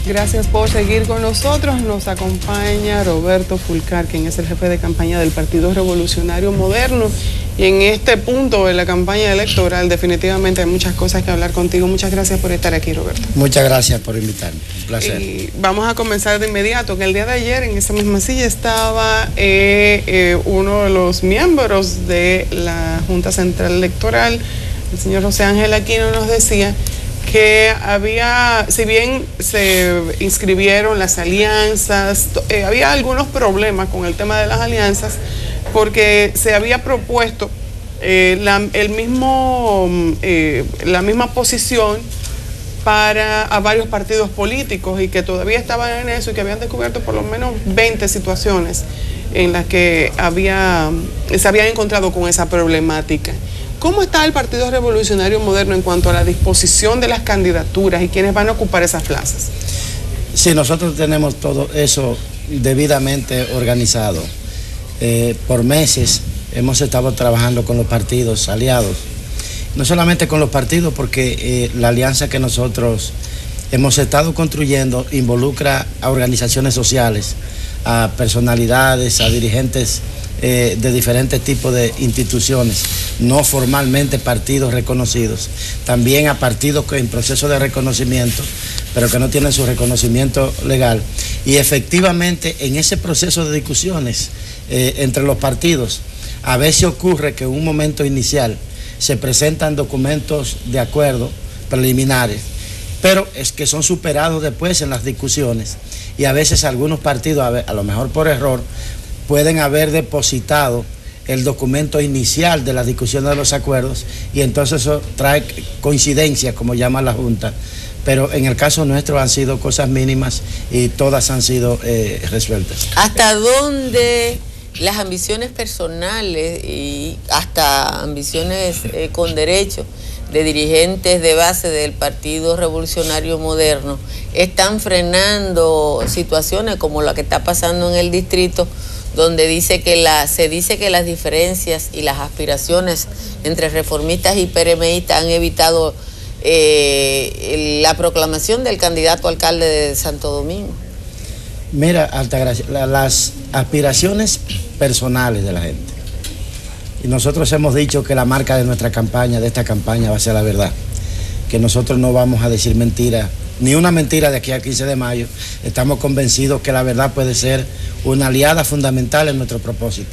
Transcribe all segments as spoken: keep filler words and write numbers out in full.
Gracias por seguir con nosotros. Nos acompaña Roberto Fulcar, quien es el jefe de campaña del Partido Revolucionario Moderno. Y en este punto de la campaña electoral definitivamente hay muchas cosas que hablar contigo. Muchas gracias por estar aquí, Roberto. Muchas gracias por invitarme. Un placer. Y vamos a comenzar de inmediato. Que el día de ayer en esa misma silla estaba eh, eh, uno de los miembros de la Junta Central Electoral, el señor José Ángel Aquino, nos decía que había, si bien se inscribieron las alianzas, eh, había algunos problemas con el tema de las alianzas, porque se había propuesto eh, la, el mismo, eh, la misma posición para a varios partidos políticos y que todavía estaban en eso y que habían descubierto por lo menos veinte situaciones en las que había, se habían encontrado con esa problemática. ¿Cómo está el Partido Revolucionario Moderno en cuanto a la disposición de las candidaturas y quiénes van a ocupar esas plazas? Sí, nosotros tenemos todo eso debidamente organizado. Eh, por meses hemos estado trabajando con los partidos aliados, no solamente con los partidos, porque eh, la alianza que nosotros hemos estado construyendo involucra a organizaciones sociales, a personalidades, a dirigentes eh, de diferentes tipos de instituciones, no formalmente partidos reconocidos, también a partidos que en proceso de reconocimiento, pero que no tienen su reconocimiento legal. Y efectivamente en ese proceso de discusiones eh, entre los partidos, a veces ocurre que en un momento inicial se presentan documentos de acuerdo preliminares, pero es que son superados después en las discusiones, y a veces algunos partidos, a, ver, a lo mejor por error, pueden haber depositado el documento inicial de la discusión de los acuerdos, y entonces eso trae coincidencias, como llama la Junta, pero en el caso nuestro han sido cosas mínimas y todas han sido eh, resueltas. ¿Hasta dónde las ambiciones personales y hasta ambiciones eh, con derecho de dirigentes de base del Partido Revolucionario Moderno están frenando situaciones como la que está pasando en el distrito, donde dice que la, se dice que las diferencias y las aspiraciones entre reformistas y PRMistas han evitado eh, la proclamación del candidato alcalde de Santo Domingo? Mira, Altagracia, la, las aspiraciones personales de la gente. Y nosotros hemos dicho que la marca de nuestra campaña, de esta campaña, va a ser la verdad. Que nosotros no vamos a decir mentira, ni una mentira de aquí al quince de mayo. Estamos convencidos que la verdad puede ser una aliada fundamental en nuestro propósito.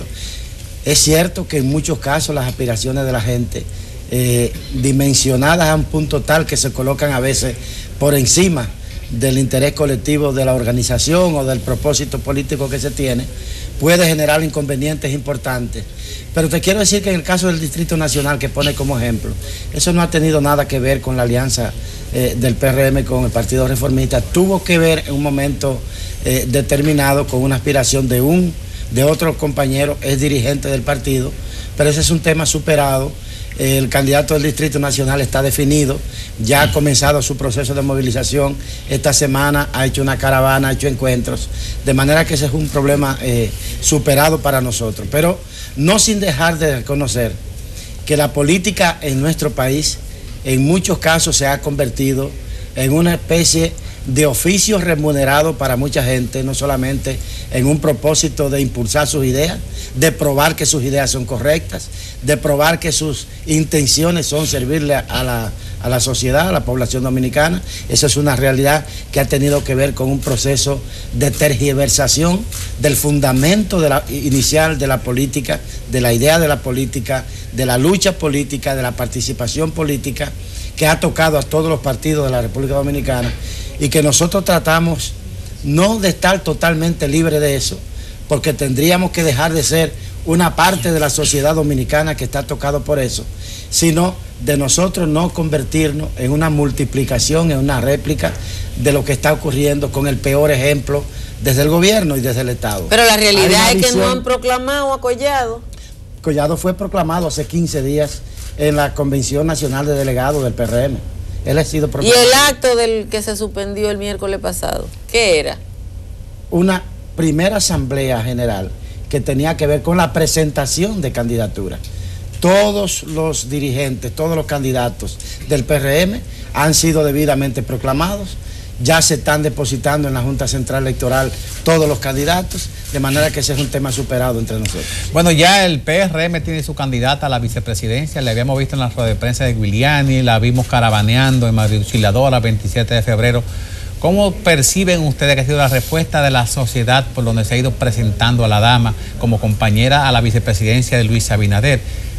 Es cierto que en muchos casos las aspiraciones de la gente, eh, dimensionadas a un punto tal que se colocan a veces por encima del interés colectivo de la organización o del propósito político que se tiene, puede generar inconvenientes importantes. Pero te quiero decir que en el caso del Distrito Nacional, que pone como ejemplo, eso no ha tenido nada que ver con la alianza eh, del P R M con el Partido Reformista. Tuvo que ver en un momento eh, determinado con una aspiración de un de otro compañero, es dirigente del partido, pero ese es un tema superado. El candidato del Distrito Nacional está definido, ya ha comenzado su proceso de movilización. Esta semana ha hecho una caravana, ha hecho encuentros, de manera que ese es un problema eh, superado para nosotros. Pero no sin dejar de reconocer que la política en nuestro país en muchos casos se ha convertido en una especie de oficio remunerado para mucha gente, no solamente en un propósito de impulsar sus ideas, de probar que sus ideas son correctas, de probar que sus intenciones son servirle a la, a la sociedad, a la población dominicana. Eso es una realidad que ha tenido que ver con un proceso de tergiversación del fundamento de la, inicial de la política, de la idea de la política, de la lucha política, de la participación política, que ha tocado a todos los partidos de la República Dominicana, y que nosotros tratamos no de estar totalmente libres de eso, porque tendríamos que dejar de ser una parte de la sociedad dominicana que está tocado por eso, sino de nosotros no convertirnos en una multiplicación, en una réplica de lo que está ocurriendo con el peor ejemplo desde el gobierno y desde el Estado. Pero la realidad es que visión... no han proclamado a Collado. Collado fue proclamado hace quince días en la Convención Nacional de Delegados del P R M. Él ha sido proclamado. ¿Y el acto del que se suspendió el miércoles pasado, qué era? Una primera asamblea general que tenía que ver con la presentación de candidaturas. Todos los dirigentes, todos los candidatos del P R M han sido debidamente proclamados ya se están depositando en la Junta Central Electoral todos los candidatos, de manera que ese es un tema superado entre nosotros. Bueno, ya el P R M tiene su candidata a la vicepresidencia, la habíamos visto en la rueda de prensa de Giuliani, la vimos caravaneando en Madrid Osciladora, veintisiete de febrero. ¿Cómo perciben ustedes que ha sido la respuesta de la sociedad por donde se ha ido presentando a la dama como compañera a la vicepresidencia de Luis Abinader?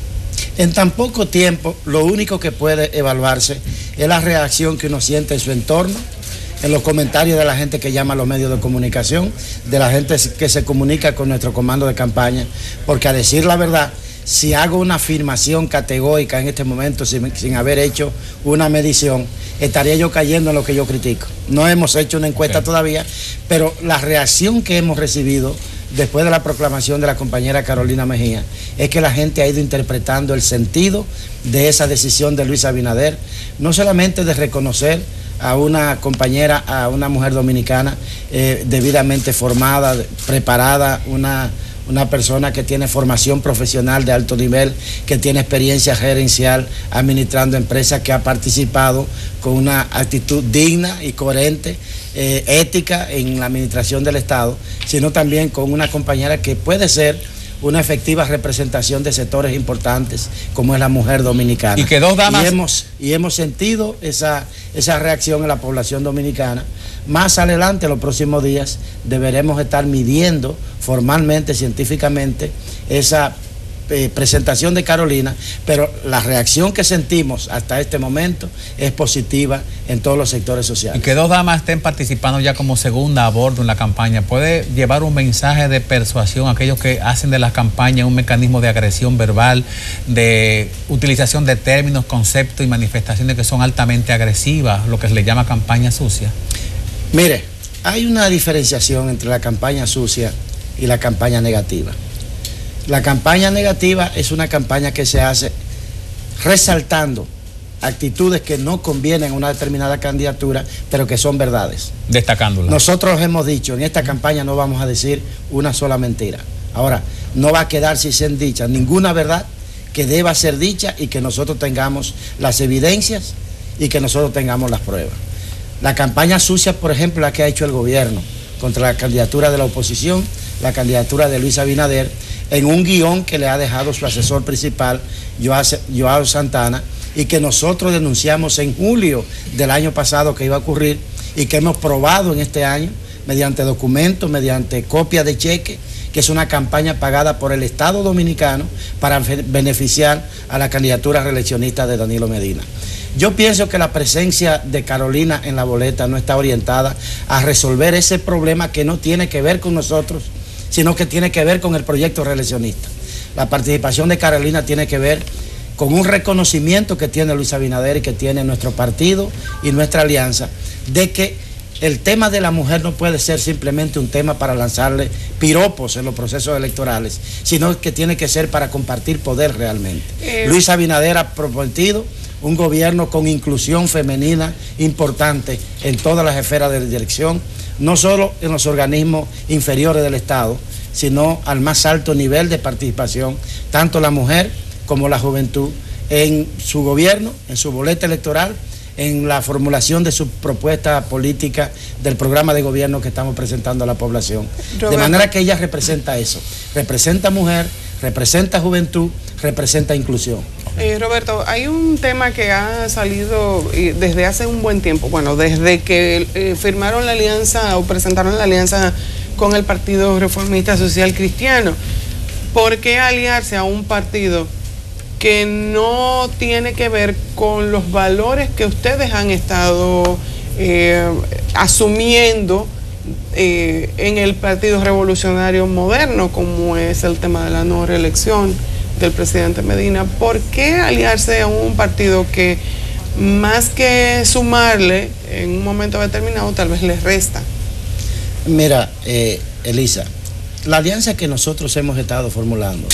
En tan poco tiempo, lo único que puede evaluarse es la reacción que uno siente en su entorno, en los comentarios de la gente que llama a los medios de comunicación, de la gente que se comunica con nuestro comando de campaña, porque a decir la verdad, si hago una afirmación categórica en este momento sin, sin haber hecho una medición, estaría yo cayendo en lo que yo critico. No hemos hecho una encuesta okay. todavía, pero la reacción que hemos recibido después de la proclamación de la compañera Carolina Mejía es que la gente ha ido interpretando el sentido de esa decisión de Luis Abinader, no solamente de reconocer a una compañera, a una mujer dominicana eh, debidamente formada, preparada, una, una persona que tiene formación profesional de alto nivel, que tiene experiencia gerencial administrando empresas, que ha participado con una actitud digna y coherente, eh, ética en la administración del Estado, sino también con una compañera que puede ser una efectiva representación de sectores importantes como es la mujer dominicana. Y que dos damas... Y hemos, y hemos sentido esa, esa reacción en la población dominicana. Más adelante, en los próximos días, deberemos estar midiendo formalmente, científicamente, esa eh, presentación de Carolina, pero la reacción que sentimos hasta este momento es positiva en todos los sectores sociales. Y que dos damas estén participando ya como segunda a bordo en la campaña, ¿puede llevar un mensaje de persuasión a aquellos que hacen de las campañas un mecanismo de agresión verbal, de utilización de términos, conceptos y manifestaciones que son altamente agresivas, lo que se le llama campaña sucia? Mire, hay una diferenciación entre la campaña sucia y la campaña negativa. La campaña negativa es una campaña que se hace resaltando actitudes que no convienen a una determinada candidatura, pero que son verdades. Destacándolas. Nosotros hemos dicho, en esta campaña no vamos a decir una sola mentira. Ahora, no va a quedarse sin dicha ninguna verdad que deba ser dicha y que nosotros tengamos las evidencias y que nosotros tengamos las pruebas. La campaña sucia, por ejemplo, la que ha hecho el gobierno contra la candidatura de la oposición, la candidatura de Luis Abinader, en un guión que le ha dejado su asesor principal, Joao Santana, y que nosotros denunciamos en julio del año pasado que iba a ocurrir y que hemos probado en este año mediante documentos, mediante copia de cheque, que es una campaña pagada por el Estado Dominicano para beneficiar a la candidatura reeleccionista de Danilo Medina. Yo pienso que la presencia de Carolina en la boleta no está orientada a resolver ese problema que no tiene que ver con nosotros, sino que tiene que ver con el proyecto reeleccionista. La participación de Carolina tiene que ver con un reconocimiento que tiene Luis Abinader y que tiene nuestro partido y nuestra alianza, de que el tema de la mujer no puede ser simplemente un tema para lanzarle piropos en los procesos electorales, sino que tiene que ser para compartir poder realmente. Eh... Luis Abinader ha prometido un gobierno con inclusión femenina importante en todas las esferas de dirección, no solo en los organismos inferiores del Estado, sino al más alto nivel de participación, tanto la mujer como la juventud, en su gobierno, en su boleta electoral, en la formulación de su propuesta política del programa de gobierno que estamos presentando a la población. Roberto. De manera que ella representa eso, representa mujer, representa juventud, representa inclusión. Eh, Roberto, hay un tema que ha salido desde hace un buen tiempo, bueno, desde que eh, firmaron la alianza o presentaron la alianza con el Partido Reformista Social Cristiano. ¿Por qué aliarse a un partido que no tiene que ver con los valores que ustedes han estado eh, asumiendo eh, en el Partido Revolucionario Moderno, como es el tema de la no reelección del presidente Medina? ¿Por qué aliarse a un partido que más que sumarle en un momento determinado tal vez les resta? Mira, eh, Elisa, la alianza que nosotros hemos estado formulando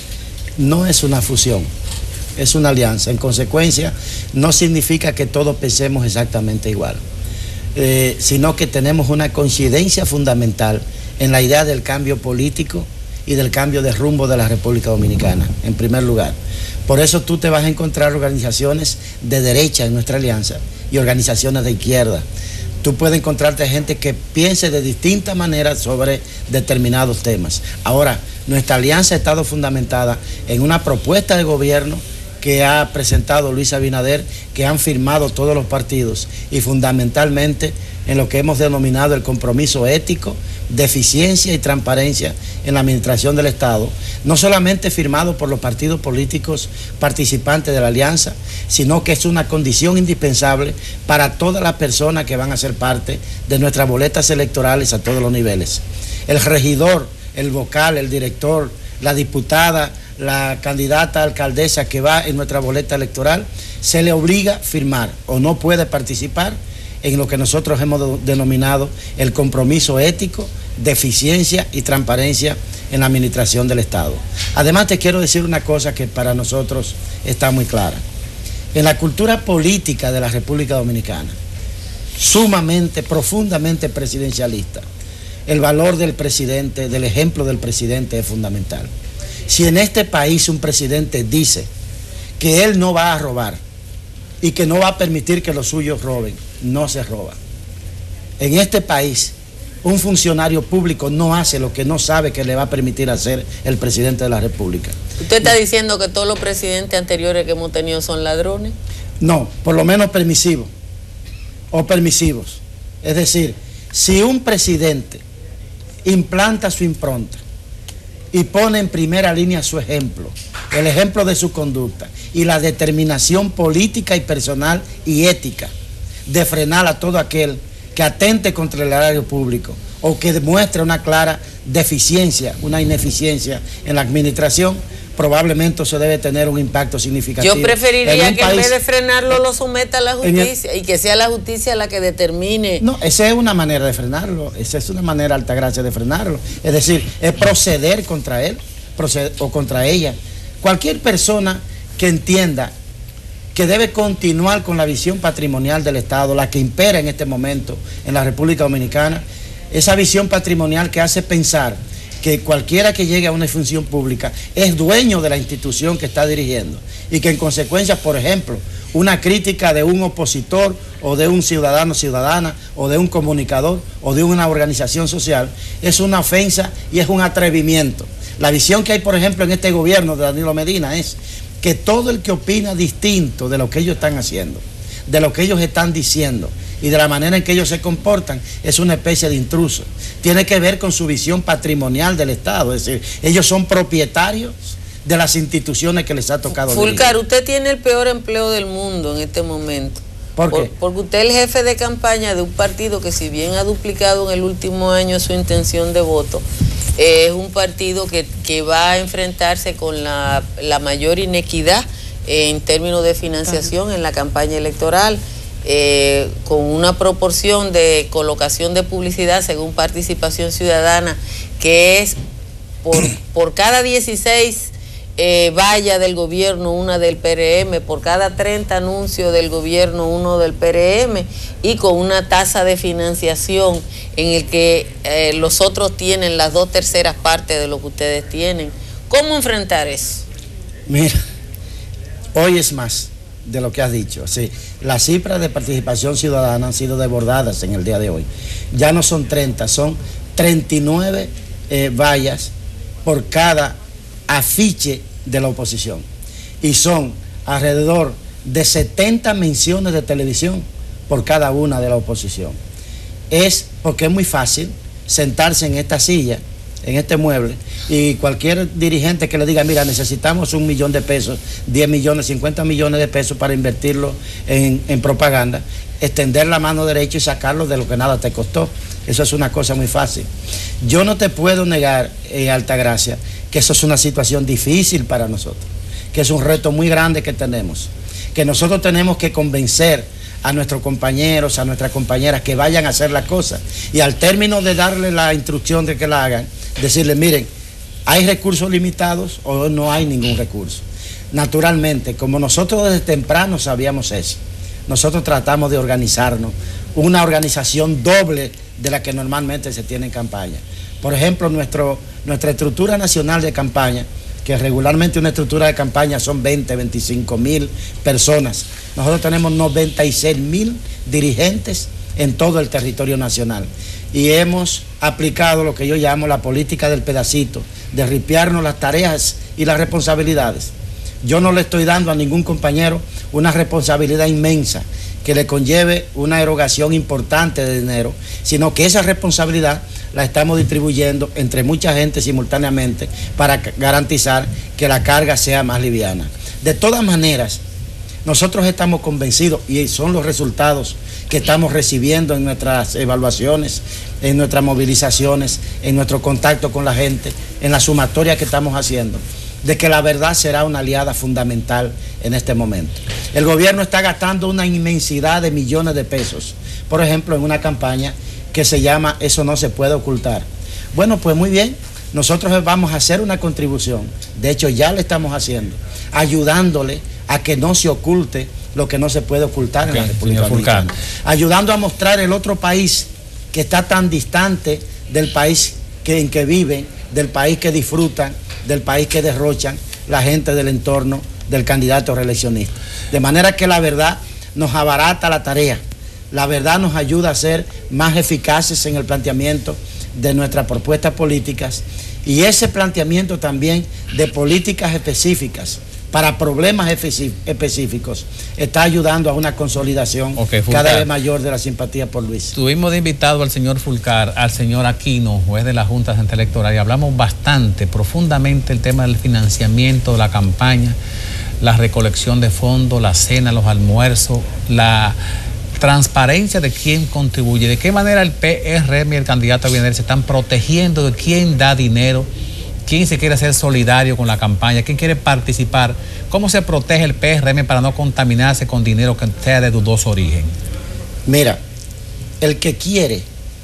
no es una fusión, es una alianza. En consecuencia, no significa que todos pensemos exactamente igual, eh, sino que tenemos una coincidencia fundamental en la idea del cambio político y del cambio de rumbo de la República Dominicana, en primer lugar. Por eso tú te vas a encontrar organizaciones de derecha en nuestra alianza y organizaciones de izquierda. tú puedes encontrarte gente que piense de distintas maneras sobre determinados temas. Ahora, nuestra alianza ha estado fundamentada en una propuesta de gobierno que ha presentado Luis Abinader, que han firmado todos los partidos, y fundamentalmente en lo que hemos denominado el compromiso ético de eficiencia y transparencia en la administración del Estado, no solamente firmado por los partidos políticos participantes de la alianza, sino que es una condición indispensable para todas las personas que van a ser parte de nuestras boletas electorales a todos los niveles. El regidor, el vocal, el director, la diputada, la candidata a alcaldesa que va en nuestra boleta electoral, se le obliga a firmar o no puede participar en lo que nosotros hemos denominado el compromiso ético de eficiencia y transparencia en la administración del Estado. Además, te quiero decir una cosa que para nosotros está muy clara. En la cultura política de la República Dominicana, sumamente, profundamente presidencialista, el valor del presidente, del ejemplo del presidente es fundamental. Si en este país un presidente dice que él no va a robar y que no va a permitir que los suyos roben, no se roba. En este país, un funcionario público no hace lo que no sabe que le va a permitir hacer el presidente de la República. ¿Usted está diciendo que todos los presidentes anteriores que hemos tenido son ladrones? No, por lo menos permisivos o permisivos. Es decir, si un presidente implanta su impronta y pone en primera línea su ejemplo, el ejemplo de su conducta y la determinación política y personal y ética de frenar a todo aquel que atente contra el erario público o que demuestre una clara deficiencia, una ineficiencia en la administración, probablemente eso debe tener un impacto significativo. Yo preferiría en que país, en vez de frenarlo lo someta a la justicia el, y que sea la justicia la que determine. No, esa es una manera de frenarlo, esa es una manera altagracia de frenarlo. Es decir, es proceder contra él proceder, o contra ella. Cualquier persona que entienda que debe continuar con la visión patrimonial del Estado, la que impera en este momento en la República Dominicana, esa visión patrimonial que hace pensar que cualquiera que llegue a una función pública es dueño de la institución que está dirigiendo y que en consecuencia, por ejemplo, una crítica de un opositor o de un ciudadano ciudadana o de un comunicador o de una organización social es una ofensa y es un atrevimiento. La visión que hay, por ejemplo, en este gobierno de Danilo Medina es que todo el que opina distinto de lo que ellos están haciendo, de lo que ellos están diciendo y de la manera en que ellos se comportan, es una especie de intruso. Tiene que ver con su visión patrimonial del Estado, es decir, ellos son propietarios de las instituciones que les ha tocado Fulcar, dirigir. Usted tiene el peor empleo del mundo en este momento. ¿Por qué? Por, porque usted es el jefe de campaña de un partido que, si bien ha duplicado en el último año su intención de voto, es un partido que, que va a enfrentarse con la, la mayor inequidad en términos de financiación en la campaña electoral, eh, con una proporción de colocación de publicidad según Participación Ciudadana que es por, por cada dieciséis eh, vallas del gobierno, una del P R M, por cada treinta anuncios del gobierno, uno del P R M, y con una tasa de financiación en el que eh, los otros tienen las dos terceras partes de lo que ustedes tienen. ¿Cómo enfrentar eso? Mira, hoy es más de lo que has dicho. Sí, las cifras de participación ciudadana han sido desbordadas en el día de hoy. Ya no son treinta, son treinta y nueve eh, vallas por cada afiche de la oposición. Y son alrededor de setenta menciones de televisión por cada una de la oposición. Es porque es muy fácil sentarse en esta silla, en este mueble, y cualquier dirigente que le diga, mira, necesitamos un millón de pesos, diez millones, cincuenta millones de pesos para invertirlo en, en propaganda, extender la mano derecha y sacarlo de lo que nada te costó. Eso es una cosa muy fácil. Yo no te puedo negar, eh, Altagracia, que eso es una situación difícil para nosotros, que es un reto muy grande que tenemos, que nosotros tenemos que convencer a nuestros compañeros, a nuestras compañeras que vayan a hacer la cosa, y al término de darle la instrucción de que la hagan, decirles, miren, hay recursos limitados o no hay ningún recurso. Naturalmente, como nosotros desde temprano sabíamos eso, nosotros tratamos de organizarnos, una organización doble de la que normalmente se tiene en campaña. Por ejemplo, nuestro, nuestra estructura nacional de campaña, que regularmente una estructura de campaña son veinte, veinticinco mil personas. Nosotros tenemos noventa y seis mil dirigentes en todo el territorio nacional. Y hemos aplicado lo que yo llamo la política del pedacito, de ripiarnos las tareas y las responsabilidades. Yo no le estoy dando a ningún compañero una responsabilidad inmensa que le conlleve una erogación importante de dinero, sino que esa responsabilidad la estamos distribuyendo entre mucha gente simultáneamente para garantizar que la carga sea más liviana. De todas maneras, nosotros estamos convencidos, y son los resultados que estamos recibiendo en nuestras evaluaciones, en nuestras movilizaciones, en nuestro contacto con la gente, en la sumatoria que estamos haciendo, de que la verdad será una aliada fundamental en este momento. El gobierno está gastando una inmensidad de millones de pesos, por ejemplo, en una campaña que se llama Eso no se puede ocultar. Bueno, pues muy bien, nosotros vamos a hacer una contribución, de hecho ya lo estamos haciendo, ayudándole a que no se oculte lo que no se puede ocultar okay, en la República Dominicana, ayudando a mostrar el otro país que está tan distante del país que, en que viven, del país que disfrutan, del país que derrochan la gente del entorno del candidato reeleccionista. De manera que la verdad nos abarata la tarea, la verdad nos ayuda a ser más eficaces en el planteamiento de nuestras propuestas políticas, y ese planteamiento también de políticas específicas para problemas específicos está ayudando a una consolidación okay, cada vez mayor de la simpatía por Luis. Tuvimos de invitado al señor Fulcar, al señor Aquino, juez de la Junta Central Electoral, y hablamos bastante, profundamente el tema del financiamiento de la campaña, la recolección de fondos, la cena, los almuerzos, la transparencia de quién contribuye, de qué manera el P R M y el candidato Abinader se están protegiendo de quién da dinero, quién se quiere hacer solidario con la campaña, quién quiere participar, cómo se protege el P R M para no contaminarse con dinero que sea de dudoso origen. Mira, el que quiere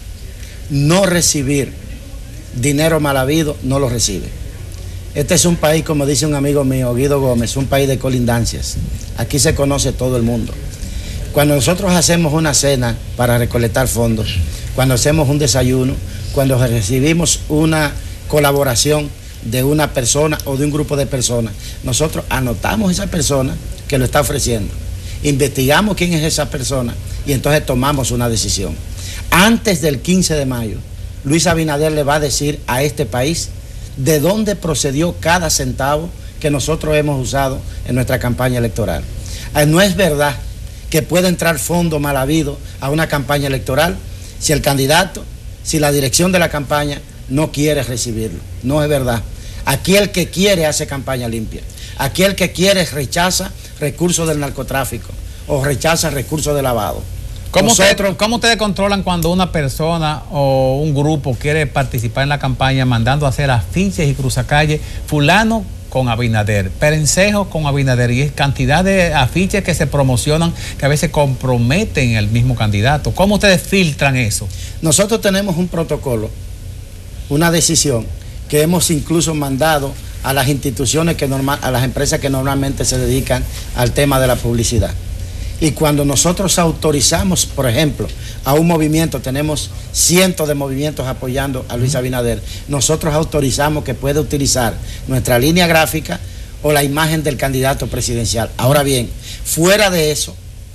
no recibir dinero mal habido, no lo recibe. Este es un país, como dice un amigo mío, Guido Gómez, un país de colindancias. Aquí se conoce todo el mundo. Cuando nosotros hacemos una cena para recolectar fondos, cuando hacemos un desayuno, cuando recibimos una colaboración de una persona o de un grupo de personas, nosotros anotamos a esa persona que lo está ofreciendo, investigamos quién es esa persona y entonces tomamos una decisión. Antes del quince de mayo, Luis Abinader le va a decir a este país de dónde procedió cada centavo que nosotros hemos usado en nuestra campaña electoral. No es verdad que pueda entrar fondo mal habido a una campaña electoral si el candidato, si la dirección de la campaña no quiere recibirlo. No es verdad. Aquí el que quiere hace campaña limpia. Aquí el que quiere rechaza recursos del narcotráfico o rechaza recursos de lavado. ¿Cómo, Nosotros, usted, ¿Cómo ustedes controlan cuando una persona o un grupo quiere participar en la campaña mandando a hacer afiches y cruzacalles, fulano con Abinader, Perencejo con Abinader, y es cantidad de afiches que se promocionan que a veces comprometen al mismo candidato? ¿Cómo ustedes filtran eso? Nosotros tenemos un protocolo, una decisión que hemos incluso mandado a las instituciones, que normal, a las empresas que normalmente se dedican al tema de la publicidad. Y cuando nosotros autorizamos, por ejemplo, a un movimiento, tenemos cientos de movimientos apoyando a Luis Abinader, nosotros autorizamos que pueda utilizar nuestra línea gráfica o la imagen del candidato presidencial. Ahora bien, fuera de eso,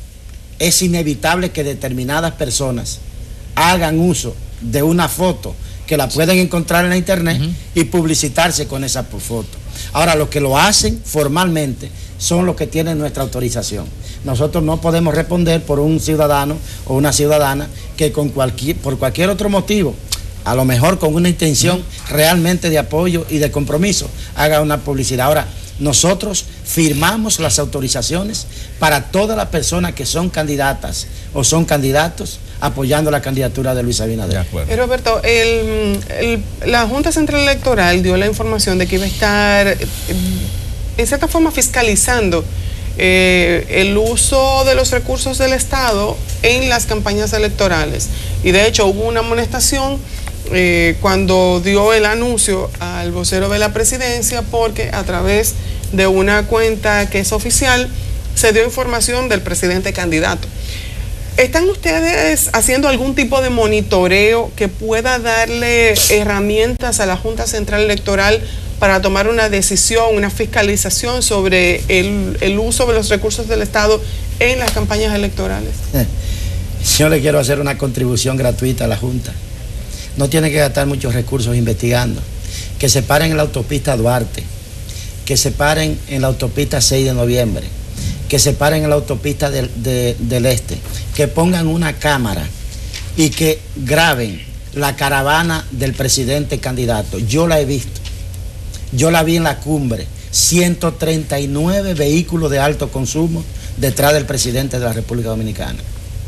es inevitable que determinadas personas hagan uso de una foto que la pueden encontrar en la internet uh-huh. y publicitarse con esa foto. Ahora, los que lo hacen formalmente son los que tienen nuestra autorización. Nosotros no podemos responder por un ciudadano o una ciudadana que con cualquier, por cualquier otro motivo, a lo mejor con una intención realmente de apoyo y de compromiso, haga una publicidad. Ahora, nosotros firmamos las autorizaciones para todas las personas que son candidatas o son candidatos apoyando la candidatura de Luis Abinader. Eh, Roberto, el, el, la Junta Central Electoral dio la información de que iba a estar, eh, en cierta forma, fiscalizando Eh, el uso de los recursos del Estado en las campañas electorales, y de hecho hubo una amonestación eh, cuando dio el anuncio al vocero de la presidencia, porque a través de una cuenta que es oficial se dio información del presidente candidato. ¿Están ustedes haciendo algún tipo de monitoreo que pueda darle herramientas a la Junta Central Electoral para tomar una decisión, una fiscalización sobre el, el uso de los recursos del Estado en las campañas electorales? yo le quiero hacer una contribución gratuita a la Junta. No tiene que gastar muchos recursos investigando. Que se paren en la autopista Duarte, que se paren en la autopista seis de noviembre, que se paren en la autopista del, de, del Este, que pongan una cámara y que graben la caravana del presidente candidato. Yo la he visto, yo la vi en la cumbre, ciento treinta y nueve vehículos de alto consumo detrás del presidente de la República Dominicana,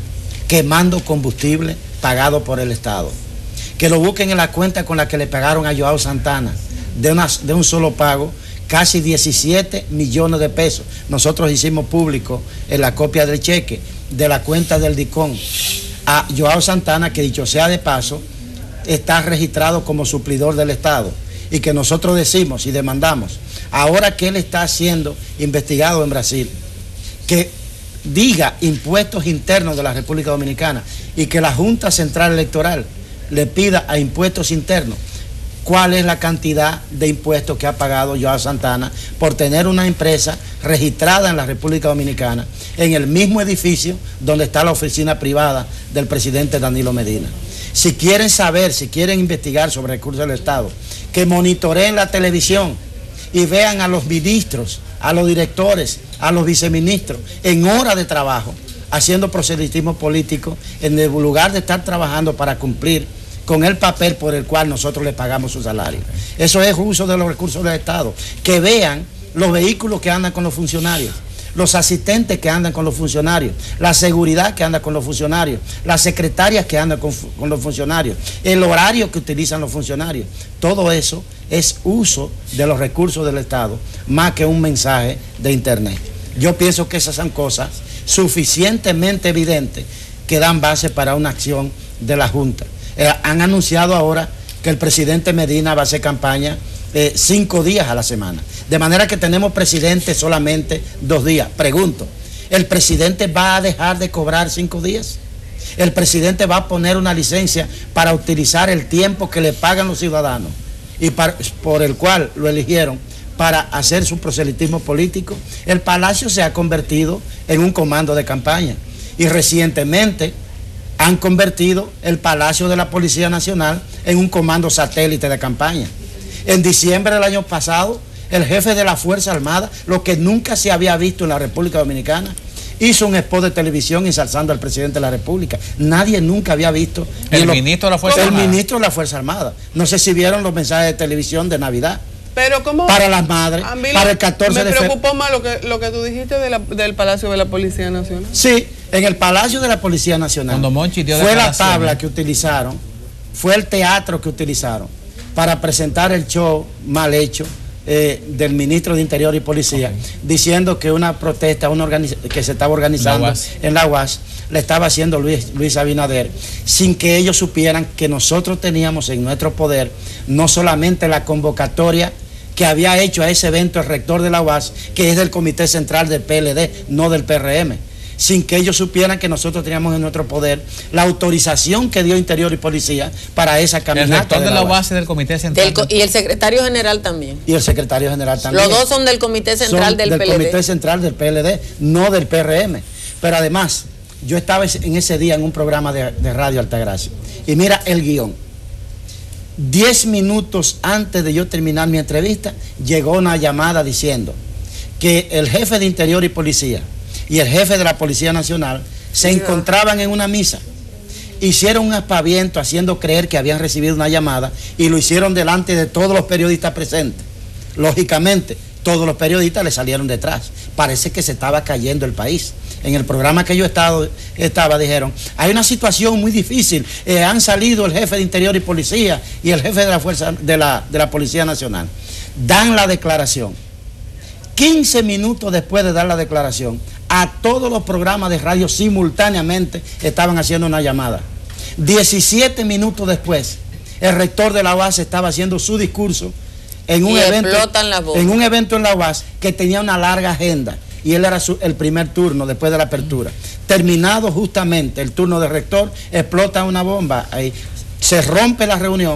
quemando combustible pagado por el Estado. Que lo busquen en la cuenta con la que le pagaron a Joao Santana, de, una, de un solo pago, casi diecisiete millones de pesos. Nosotros hicimos público en la copia del cheque de la cuenta del DICON a Joao Santana, que dicho sea de paso, está registrado como suplidor del Estado, y que nosotros decimos y demandamos, ahora que él está siendo investigado en Brasil, que diga impuestos internos de la República Dominicana y que la Junta Central Electoral le pida a impuestos internos cuál es la cantidad de impuestos que ha pagado Joao Santana por tener una empresa registrada en la República Dominicana en el mismo edificio donde está la oficina privada del presidente Danilo Medina. Si quieren saber, si quieren investigar sobre recursos del Estado, que monitoreen la televisión y vean a los ministros, a los directores, a los viceministros en horas de trabajo haciendo proselitismo político en el lugar de estar trabajando para cumplir con el papel por el cual nosotros le pagamos su salario. Eso es uso de los recursos del Estado. Que vean los vehículos que andan con los funcionarios, los asistentes que andan con los funcionarios, la seguridad que anda con los funcionarios, las secretarias que andan con, con los funcionarios, el horario que utilizan los funcionarios. Todo eso es uso de los recursos del Estado, más que un mensaje de internet. Yo pienso que esas son cosas suficientemente evidentes que dan base para una acción de la Junta. Eh, han anunciado ahora que el presidente Medina va a hacer campaña eh, cinco días a la semana. De manera que tenemos presidente solamente dos días. Pregunto, ¿el presidente va a dejar de cobrar cinco días? ¿El presidente va a poner una licencia para utilizar el tiempo que le pagan los ciudadanos y para, por el cual lo eligieron para hacer su proselitismo político? El Palacio se ha convertido en un comando de campaña y recientemente han convertido el Palacio de la Policía Nacional en un comando satélite de campaña. En diciembre del año pasado, el jefe de la Fuerza Armada, lo que nunca se había visto en la República Dominicana, hizo un spot de televisión ensalzando al presidente de la República. Nadie nunca había visto. El lo, ministro de la Fuerza el Armada. El ministro de la Fuerza Armada. No sé si vieron los mensajes de televisión de Navidad. Pero ¿cómo? Para las madres, para el catorce de febrero. Me preocupó más lo que, lo que tú dijiste de la, del Palacio de la Policía Nacional. Sí, en el Palacio de la Policía Nacional. Cuando Monchi dio fue la tabla que utilizaron, fue el teatro que utilizaron para presentar el show mal hecho eh, del ministro de Interior y Policía, okay, diciendo que una protesta una que se estaba organizando la en la U A S le estaba haciendo Luis, Luis Abinader, sin que ellos supieran que nosotros teníamos en nuestro poder no solamente la convocatoria que había hecho a ese evento el rector de la U A S, que es del Comité Central del P L D, no del P R M, sin que ellos supieran que nosotros teníamos en nuestro poder la autorización que dio Interior y Policía para esa caminata. El rector de la U A S del Comité Central. Del, y el secretario general también. Y el secretario general también. Los dos son del Comité Central del, del P L D. Del Comité Central del P L D, no del P R M. Pero además, yo estaba en ese día en un programa de, de Radio Altagracia. Y mira el guión. Diez minutos antes de yo terminar mi entrevista, llegó una llamada diciendo que el jefe de Interior y Policía y el jefe de la Policía Nacional se encontraban en una misa. Hicieron un aspaviento haciendo creer que habían recibido una llamada y lo hicieron delante de todos los periodistas presentes. Lógicamente, todos los periodistas le salieron detrás. Parece que se estaba cayendo el país. En el programa que yo estaba, estaba dijeron, hay una situación muy difícil, eh, han salido el jefe de Interior y Policía y el jefe de la Fuerza de la, de la Policía Nacional. Dan la declaración. quince minutos después de dar la declaración, a todos los programas de radio simultáneamente estaban haciendo una llamada. diecisiete minutos después, el rector de la U A S estaba haciendo su discurso en un, evento, en un evento en la U A S que tenía una larga agenda. Y él era su, el primer turno después de la apertura. Terminado justamente el turno de rector, explota una bomba ahí, se rompe la reunión,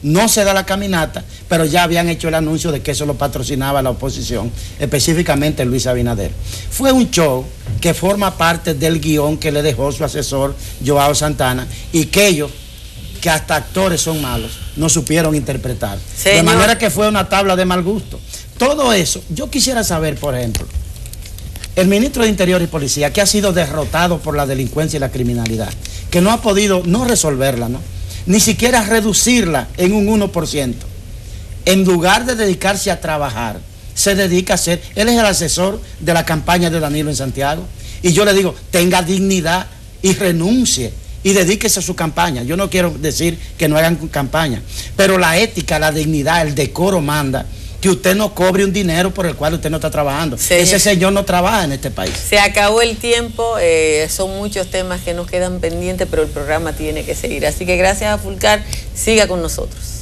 No se da la caminata, pero ya habían hecho el anuncio de que eso lo patrocinaba la oposición, específicamente Luis Abinader. Fue un show que forma parte del guión que le dejó su asesor Joao Santana, y que ellos, que hasta actores son malos, no supieron interpretar. Señor. De manera que fue una tabla de mal gusto. Todo eso, yo quisiera saber, por ejemplo, el ministro de Interior y Policía, que ha sido derrotado por la delincuencia y la criminalidad, que no ha podido no resolverla, ¿no?, ni siquiera reducirla en un uno por ciento. En lugar de dedicarse a trabajar, se dedica a ser, él es el asesor de la campaña de Danilo en Santiago, y yo le digo, tenga dignidad y renuncie y dedíquese a su campaña. Yo no quiero decir que no hagan campaña, pero la ética, la dignidad, el decoro manda que usted no cobre un dinero por el cual usted no está trabajando. Sí. Ese señor no trabaja en este país. Se acabó el tiempo, eh, son muchos temas que nos quedan pendientes, pero el programa tiene que seguir. Así que gracias a Fulcar, siga con nosotros.